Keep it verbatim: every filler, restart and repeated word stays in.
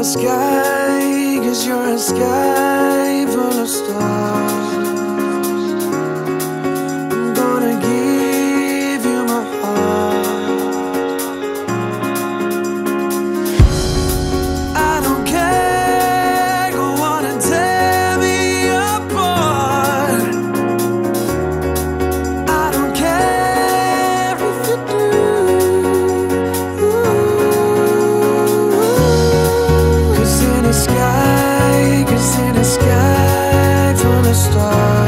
a sky, cause you're a sky full of stars. I'm gonna give you my heart. I don't care, go on and tear me apart. I don't care if you do. Cause in the sky, cause in the sky full of stars.